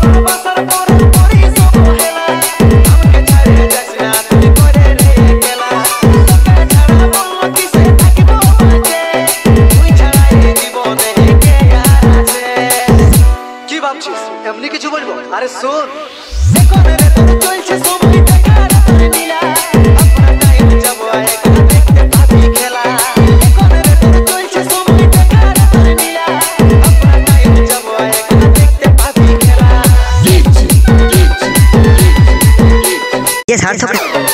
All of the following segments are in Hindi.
এমনি কিছু বলবো? আরে শোন, ये सार्थक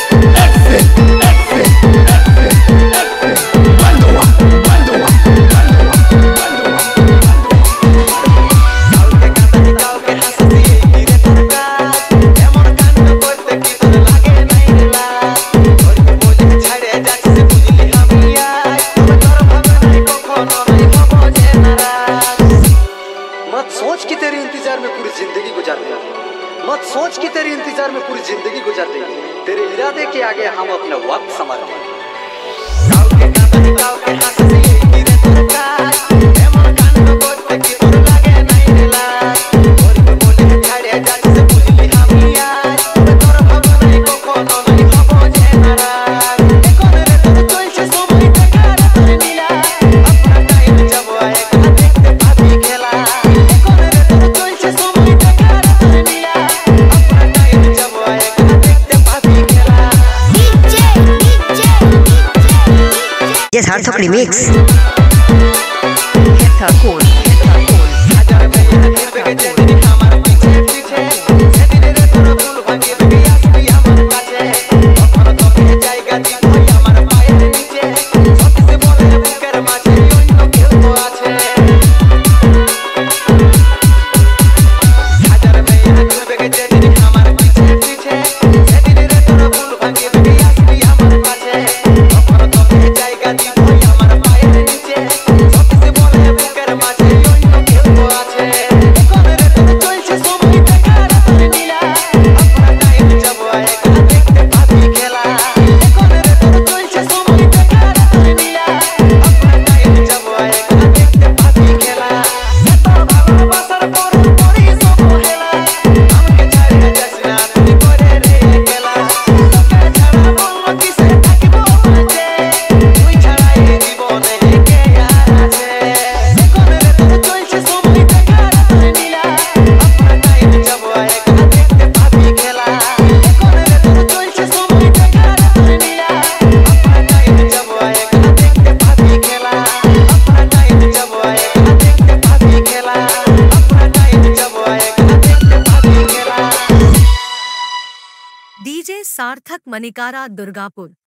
मत सोच कि तेरे इंतजार में पूरी जिंदगी गुजार देंगे, मत सोच कि तेरे इंतजार में पूरी जिंदगी गुजार देंगे। तेरे इरादे के आगे हम अपना वक्त संभाल लेंगे। ये सार्थक रिमिक्स डीजे सार्थक मनिकारा दुर्गापुर।